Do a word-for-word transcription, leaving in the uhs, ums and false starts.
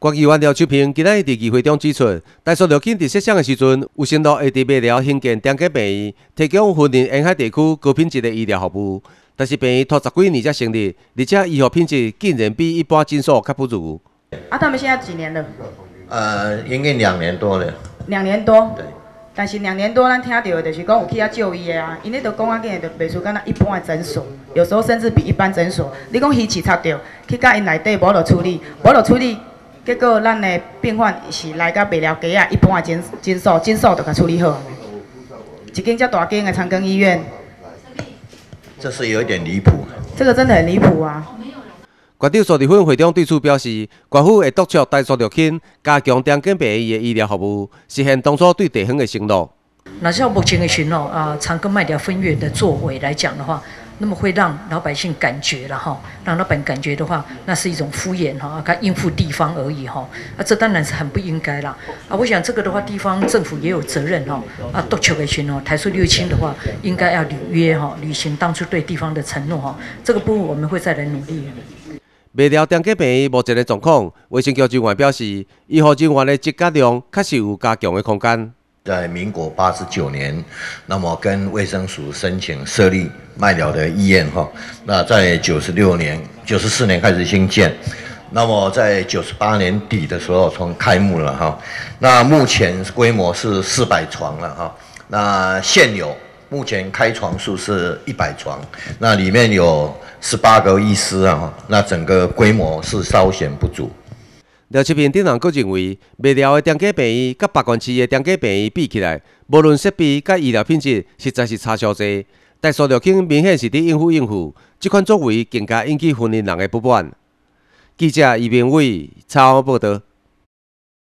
国议员廖秋平今仔日伫议会中指出，台塑料紧伫设想的时阵，有承诺会伫未了兴建中价病院，提供云林沿海地区高品质的医疗服务。但是病院拖十几年才成立，而且医疗品质竟然比一般诊所较不如。 啊，他们现在几年了？ 呃，营业两年多了。 两年多。 对。 但是两年多，咱听到的就是讲有去遐就医的啊，因咧都讲啊，紧就袂输敢若一般的诊所，有时候甚至比一般诊所。你讲仪器插着，去甲因内底无落处理，无落处理，结果咱的病患是来甲袂了家啊，一般的诊诊所，诊所就甲处理好。一间遮大间的长庚医院， 这是有一点离谱。 这个真的很离谱啊！ 县长苏立芬会中对此表示，县府会督促台塑料轻加强中间病院的医疗服务，实现当初对地方的承诺。 那像目前的群哦啊，长庚麦寮分院的作为来讲的话，那么会让老百姓感觉了哈，让老板感觉的话，那是一种敷衍哈，他应付地方而已哈，啊，这当然是很不应该啦。啊，我想这个的话，地方政府也有责任哈，啊，督促的群哦，台塑六轻的话，应该要履约哈，履行当初对地方的承诺哈，这个部分我们会再来努力。 未了中价病院目前的状况，卫生局人员表示，医护人员的职责量确实有加强的空间。 在民国八十九年，那么跟卫生署申请设立麦寮的医院哈。那在九十六年、九十四年开始兴建，那么在九十八年底的时候从开幕了哈。那目前规模是四百床了哈。那现有目前开床数是一百床，那里面有十八个医师啊，那整个规模是稍显不足。 廖秋平等人阁认为，未了的中价病院甲北县市的中价病院比起来，无论设备甲医疗品质，实在是差小济。台塑料轻明显是伫应付应付，这款作为更加引起云林人的不满。记者余明伟采访报道。